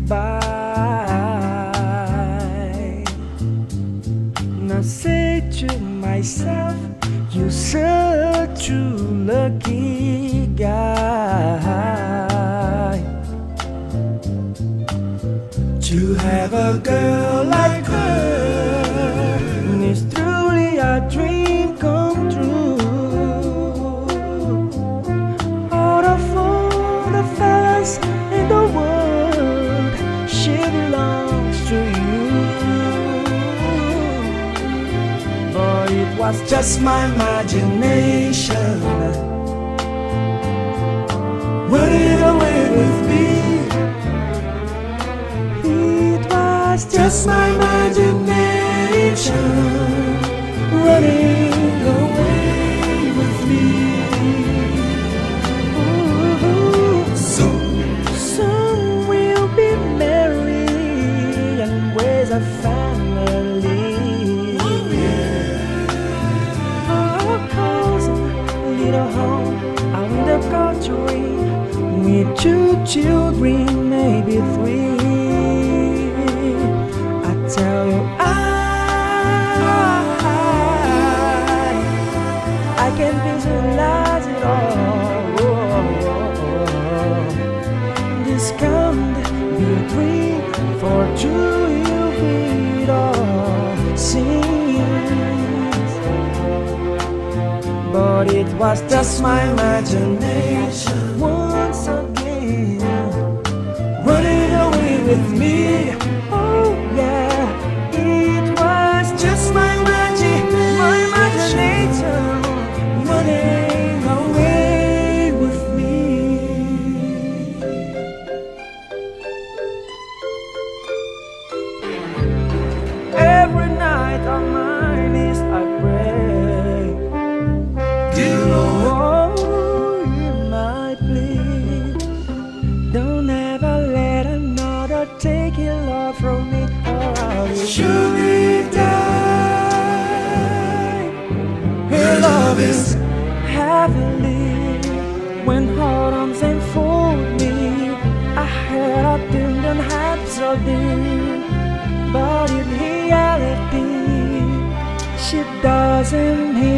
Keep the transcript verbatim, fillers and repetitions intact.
by. Now say to myself, you're such a lucky guy to have a girl like her. It's truly a dream come true. Out of all the fellas in the world, she belongs to you. But it was just my imagination running away with me. It was just my imagination running away with me. Ooh, soon, soon we'll be married and raise a family. Oh, cause a little home out in the country with two children, maybe three. I tell you, I, I can visualize it all. This can't be a dream for two you read all scenes. But it was just my imagination once again running away with me. Oh yeah, it was just my magic, my imagination running away with me. Every night on my knees I pray, dear Lord, hear my plea. Don't ever let another take your love from me, or I will surely die. Her love is heavenly when her arms enfold me. I had a tender heart so deep, but in reality she doesn't hear